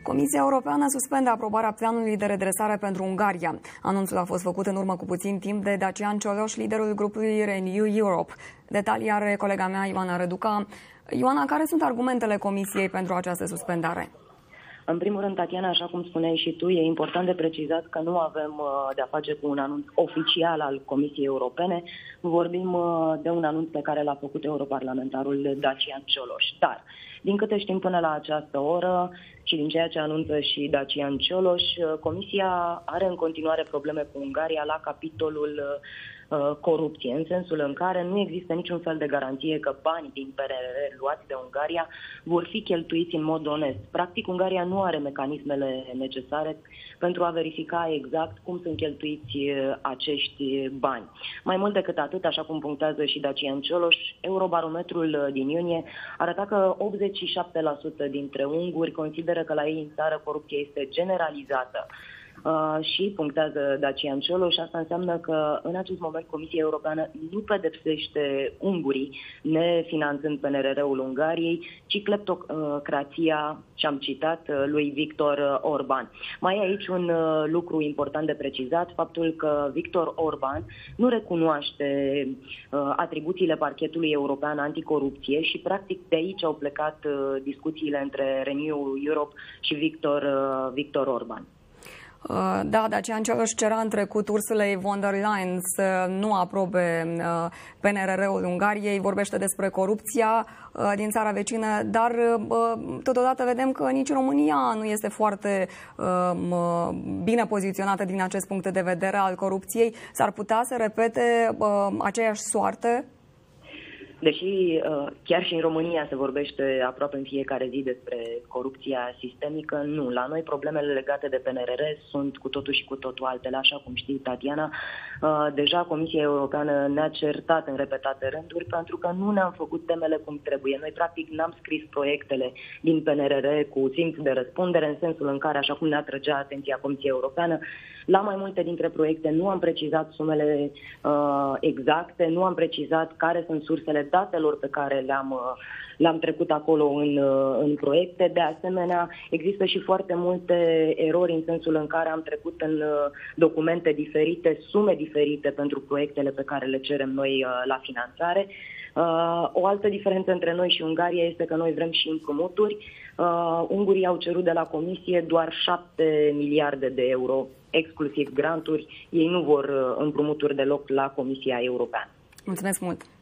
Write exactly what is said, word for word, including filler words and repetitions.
Comisia Europeană suspendă aprobarea planului de redresare pentru Ungaria. Anunțul a fost făcut în urmă cu puțin timp de Dacian Cioloș, liderul grupului Renew Europe. Detalii are colega mea Ioana Răduca. Ioana, care sunt argumentele Comisiei pentru această suspendare? În primul rând, Tatiana, așa cum spuneai și tu, e important de precizat că nu avem uh, de-a face cu un anunț oficial al Comisiei Europene. Vorbim uh, de un anunț pe care l-a făcut europarlamentarul Dacian Cioloș. Dar, din câte știm până la această oră și din ceea ce anunță și Dacian Cioloș, uh, Comisia are în continuare probleme cu Ungaria la capitolul uh, corupție, în sensul în care nu există niciun fel de garanție că banii din P N R R luați de Ungaria vor fi cheltuiți în mod onest. Practic, Ungaria nu are mecanismele necesare pentru a verifica exact cum sunt cheltuiți acești bani. Mai mult decât atât, așa cum punctează și Dacian Cioloș, Eurobarometrul din iunie arăta că optzeci și șapte la sută dintre unguri consideră că la ei în țară corupția este generalizată. Uh, și punctează Dacian Cioloș, asta înseamnă că în acest moment Comisia Europeană nu pedepsește ungurii nefinanțând P N R R-ul Ungariei, ci cleptocrația, ce am citat, lui Viktor Orban. Mai e aici un uh, lucru important de precizat, faptul că Viktor Orban nu recunoaște uh, atribuțiile parchetului european anticorupție și practic de aici au plecat uh, discuțiile între Renew Europe și Viktor, uh, Viktor Orban. Da, Dacian Cioloș cerea în trecut Ursulei von der Leyen să nu aprobe P N R R-ul Ungariei, vorbește despre corupția din țara vecină, dar totodată vedem că nici România nu este foarte bine poziționată din acest punct de vedere al corupției. S-ar putea să repete aceeași soartă? Deși chiar și în România se vorbește aproape în fiecare zi despre corupția sistemică, nu. La noi problemele legate de P N R R sunt cu totul și cu totul altele. Așa cum știi, Tatiana, deja Comisia Europeană ne-a certat în repetate rânduri pentru că nu ne-am făcut temele cum trebuie. Noi, practic, n-am scris proiectele din P N R R cu simț de răspundere, în sensul în care, așa cum ne atrăgea atenția Comisia Europeană, la mai multe dintre proiecte nu am precizat sumele uh, exacte, nu am precizat care sunt sursele datelor pe care le-am, le-am trecut acolo în, în proiecte. De asemenea, există și foarte multe erori în sensul în care am trecut în documente diferite, sume diferite pentru proiectele pe care le cerem noi la finanțare. Uh, o altă diferență între noi și Ungaria este că noi vrem și împrumuturi. Uh, ungurii au cerut de la Comisie doar șapte miliarde de euro, exclusiv granturi. Ei nu vor împrumuturi deloc la Comisia Europeană. Mulțumesc mult!